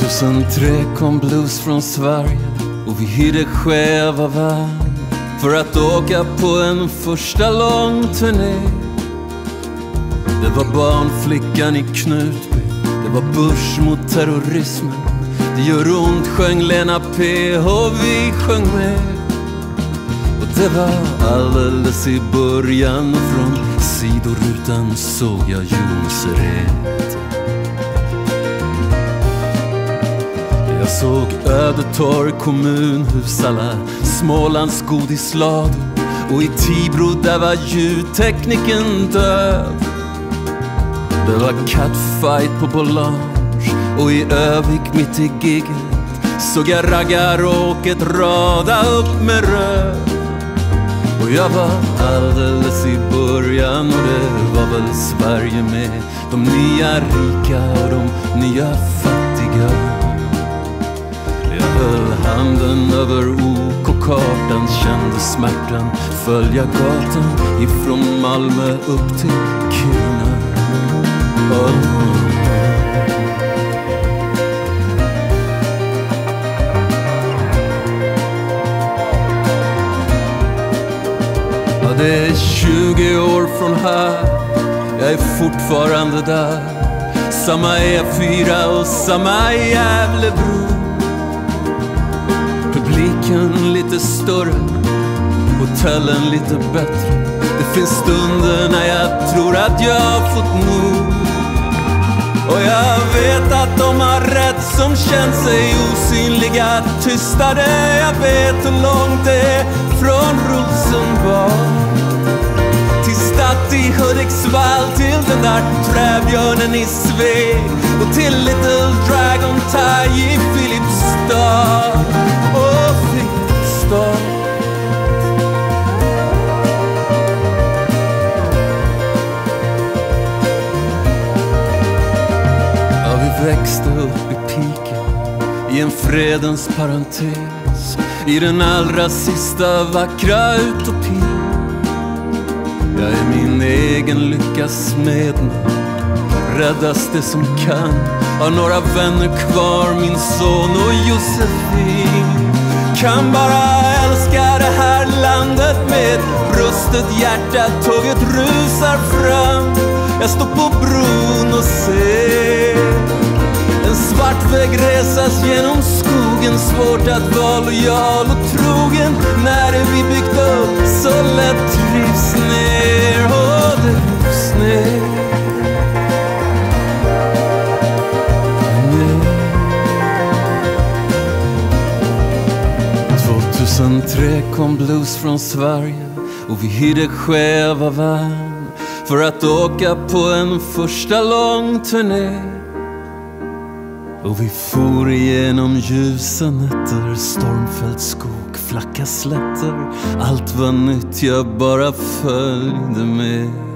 2003 kom blues från Sverige och vi hyrde själva van för att åka på en första lång turné. Det var barnflickan i Knutby, det var börs mot terrorismen. Det gör ont sjöng Lena P och vi sjöng med. Och det var alldeles i början och från sidorutan såg jag Jonseret. Jag såg Ödetorg kommunhus, alla Smålands godislador. Och i Tibro där var ljudtekniken död. Det var catfight på Bolange och i Övik mitt i gigget såg jag raggaråket rada upp med röd. Och jag var alldeles i början och det var väl Sverige med de nya rika och de nya fattiga. Jag höll handen över OK-kartan, kände smärtan följa gatan ifrån Malmö upp till Kiruna. Ja, det är 20 år från här, jag är fortfarande där. Samma E4 och samma Gävlebro. Publiken lite större, hotellen lite bättre. Det finns stunder när jag tror att jag har fått nog. Och jag vet att de har rätt som känt sig osynliga, tystade. Jag vet hur långt det är från Rosenbad till Stadt i Hudiksvall, till den där träbjörnen i Sveg och till Little Dragon Thai i Filipstad. Och Filipstad. Växte upp i piken, i en fredens parentes, i den allra sista vackra utopin. Jag är min egen lyckas smed, räddas det som kan. Har några vänner kvar, min son och Josefin. Kan bara älska det här landet med brustet hjärta. Tåget rusar fram, jag står på bron och ser en svart väg resas genom skogen. Svårt att vara lojal och trogen när det vi byggt upp så lätt trivs ner. Och det rivs ner. 2003 kom blues från Sverige och vi hyrde själva van för att åka på en första lång turné. Och vi for igenom ljusa nätter, stormfälld skog, flacka slätter. Allt var nytt, jag bara följde med.